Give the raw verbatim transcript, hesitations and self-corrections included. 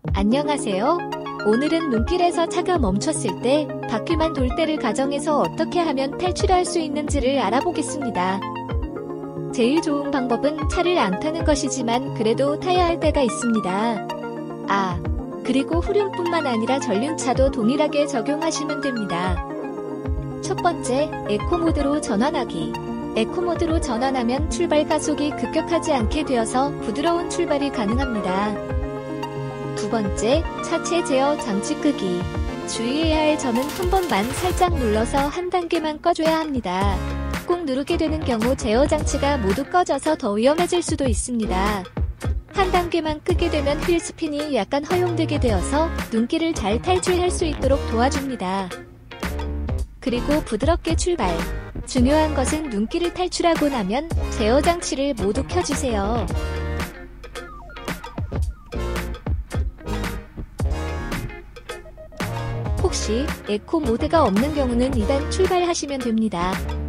안녕하세요. 오늘은 눈길에서 차가 멈췄을 때 바퀴만 돌 때를 가정해서 어떻게 하면 탈출할 수 있는지를 알아보겠습니다. 제일 좋은 방법은 차를 안 타는 것이지만 그래도 타야 할 때가 있습니다. 아, 그리고 후륜뿐만 아니라 전륜차도 동일하게 적용하시면 됩니다. 첫 번째, 에코모드로 전환하기. 에코모드로 전환하면 출발 가속이 급격하지 않게 되어서 부드러운 출발이 가능합니다. 두 번째, 차체 제어 장치 끄기. 주의해야 할 점은 한 번만 살짝 눌러서 한 단계만 꺼줘야 합니다. 꾹 누르게 되는 경우 제어 장치가 모두 꺼져서 더 위험해질 수도 있습니다. 한 단계만 끄게 되면 휠스핀이 약간 허용되게 되어서 눈길을 잘 탈출할 수 있도록 도와줍니다. 그리고 부드럽게 출발. 중요한 것은 눈길을 탈출하고 나면 제어 장치를 모두 켜주세요. 혹시 에코 모드가 없는 경우는 이 단 출발하시면 됩니다.